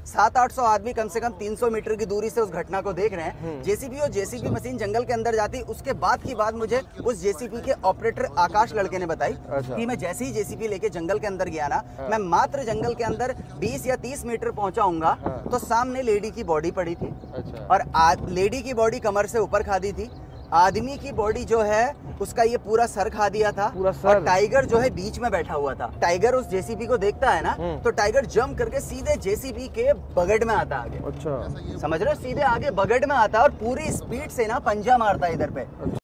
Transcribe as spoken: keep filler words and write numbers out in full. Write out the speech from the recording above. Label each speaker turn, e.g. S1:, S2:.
S1: सात आठ सौ आदमी कम से कम तीन सौ मीटर की दूरी से उस घटना को देख रहे हैं। जेसीबी और जेसीबी मशीन जंगल के अंदर जाती, उसके बाद की बात मुझे उस जेसीबी के ऑपरेटर आकाश लड़के ने बताई। अच्छा। कि मैं जैसे ही जेसीबी लेके जंगल के अंदर गया ना, हाँ। मैं मात्र जंगल के अंदर बीस या तीस मीटर पहुंचाऊंगा, हाँ। तो सामने लेडी की बॉडी पड़ी थी। अच्छा। और लेडी की बॉडी कमर से ऊपर खादी थी, आदमी की बॉडी जो है उसका ये पूरा सर खा दिया था, पूरा सर। और टाइगर जो है बीच में बैठा हुआ था। टाइगर उस जेसीबी को देखता है ना, तो टाइगर जंप करके सीधे जेसीबी के बगड़ में आता आगे। अच्छा। समझ रहे हो, सीधे आगे बगड़ में आता और पूरी स्पीड से ना पंजा मारता है इधर पे। अच्छा।